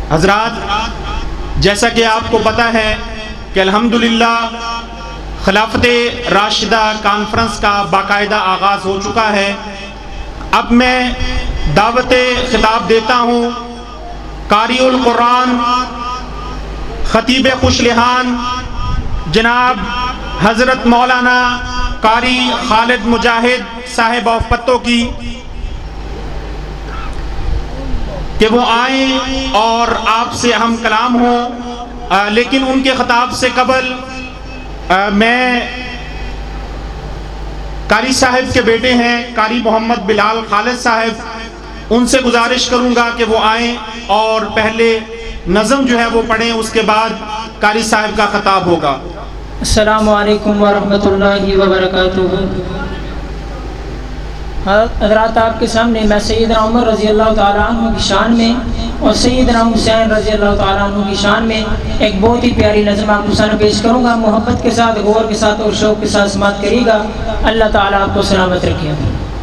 حضرات، جیسا کہ آپ کو پتہ ہے کہ الحمدللہ خلافت راشدہ کانفرنس کا باقاعدہ آغاز ہو چکا ہے۔ اب میں دعوت خطاب دیتا ہوں قاری القرآن خطیب خوش لحان جناب حضرت مولانا قاری خالد مجاہد صاحب آف پتو کی، کہ وہ آئیں اور آپ سے اہم کلام ہوں۔ لیکن ان کے خطاب سے قبل میں قاری صاحب کے بیٹے ہیں قاری محمد بلال خالد صاحب، ان سے گزارش کروں گا کہ وہ آئیں اور پہلے نظم جو ہے وہ پڑھیں، اس کے بعد قاری صاحب کا خطاب ہوگا۔ السلام علیکم ورحمۃ اللہ وبرکاتہ۔ حضرات، آپ کے سامنے میں سیدنا عمر رضی اللہ تعالیٰ عنہ کی شان میں اور سیدنا حسین رضی اللہ تعالیٰ عنہ کی شان میں ایک بہت ہی پیاری نظم آپ کو سامنے پیش کروں گا۔ محبت کے ساتھ، غور کے ساتھ اور شوق کے ساتھ سماعت کریے گا۔ اللہ تعالیٰ آپ کو سلامت رکھے۔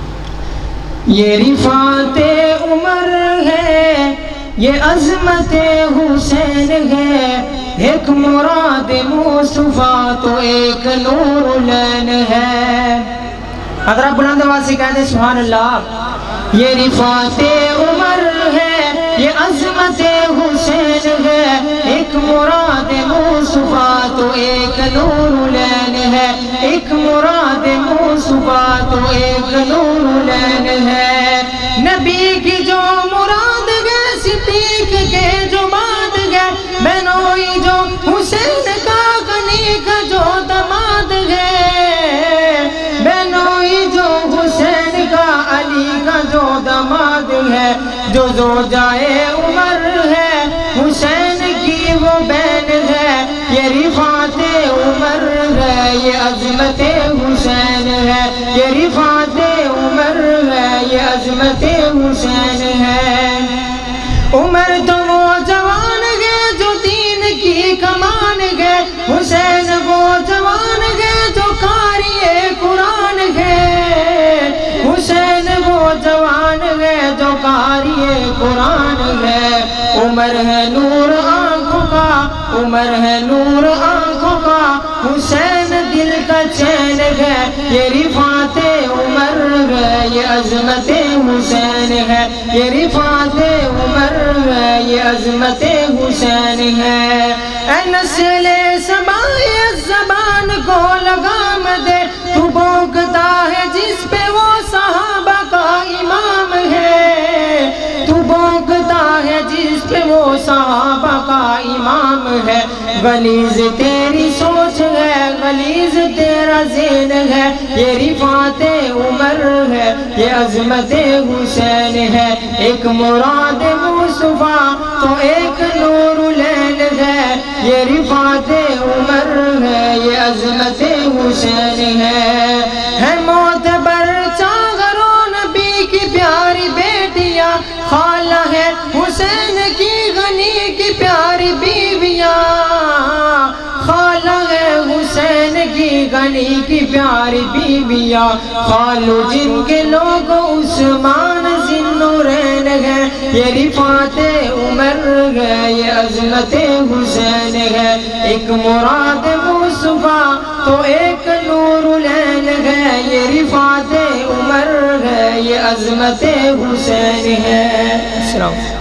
یہ رفعت عمر ہے، یہ عظمت حسین ہے، ایک مراد مصطفیٰ تو ایک نور العین ہے۔ حضرات بلند آواز سے کہہ دیں سبحان اللہ۔ یہ رفعت عمر ہے، یہ عظمت حسین ہے، ایک مراد مصطفیٰ تو ایک نور العین ہے، ایک مراد مصطفیٰ تو ایک نور العین ہے۔ نبی کی جو مراد گئے، صدیق کے جو بات گئے، بہنوئی جو حسین کا غنی کا جو دماد ہے، بہنوئی جو حسین کا علی کا جو دماد ہے، جو زوجائے عمر ہے، حسین کی وہ بہن ہے۔ یہ رفعت عمر ہے، یہ عظمت حسین ہے، یہ رفعت عمر ہے، یہ عظمت حسین ہے۔ عمر تو وہ جوان گئے جو دین کی کمان گئے، حسین وہ جوان گئے جو قاری قرآن گئے، حسین وہ جوان گئے جو قاری قرآن گئے۔ عمر ہے نور آنکھوں کا، عمر ہے نور آنکھوں کا، حسین دل کا چین ہے۔ یہ رفعت عمر ہے، یہ عظمت حسین ہے، یہ رفعت عمر ہے، یہ عظمت حسین ہے۔ اے نسل سمائی زبان کو لگام دے، تو بھونکتا ہے جس پہ وہ صحابہ کا امام ہے، تو بھونکتا ہے جس پہ وہ صحابہ کا امام ہے۔ غلیظ تیری سوچ ہے، غلیظ تیرا ذہن ہے، یہ رفعت عمر ہے، یہ عظمت حسین ہے۔ ایک مراد مصطفیٰ تو ایک نور العین ہے، یہ رفعت عمر ہے، یہ عظمت حسین ہے۔ معتبر چاغر و نبی کی پیاری بیٹیاں، خالہ ہے حسین کی غنی کی پیاری بیویاں، خالہ ہے حسین کی غنی کی پیاری بیویاں، خالو جن کے لوگ عثمان ذوالنورین ہے، یہ رفعت عمر ہے، یہ عظمت حسین ہے۔ ایک مراد مصطفیٰ تو ایک نور العین ہے، یہ رفعت عمر ہے، یہ عظمت حسین ہے۔